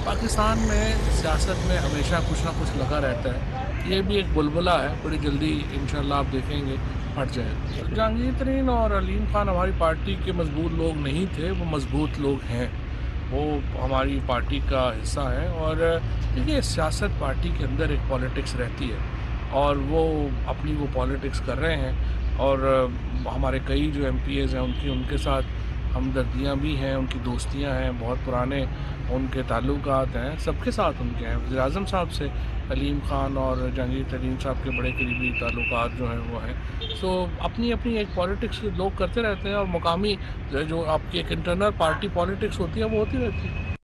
पाकिस्तान में सियासत में हमेशा कुछ ना कुछ लगा रहता है। ये भी एक बुलबुला है, बड़ी जल्दी इंशाल्लाह आप देखेंगे फट जाएगा। जहांगीर तरीन और अलीम खान हमारी पार्टी के मजबूत लोग नहीं थे, वो मजबूत लोग हैं। वो हमारी पार्टी का हिस्सा है। और देखिए, सियासत पार्टी के अंदर एक पॉलिटिक्स रहती है और वो अपनी वो पॉलिटिक्स कर रहे हैं। और हमारे कई जो एमपीएज हैं उनकी उनके साथ हमदर्दियाँ भी हैं, उनकी दोस्तियाँ हैं, बहुत पुराने उनके ताल्लुकात हैं, सबके साथ उनके हैं। वज़ीर-ए-आज़म साहब से अलीम ख़ान और जहांगीर तरीन साहब के बड़े करीबी ताल्लुकात जो हैं वो हैं। सो अपनी अपनी एक पॉलिटिक्स लोग करते रहते हैं और मुकामी जो आपकी एक इंटरनल पार्टी पॉलिटिक्स होती है वो होती रहती है।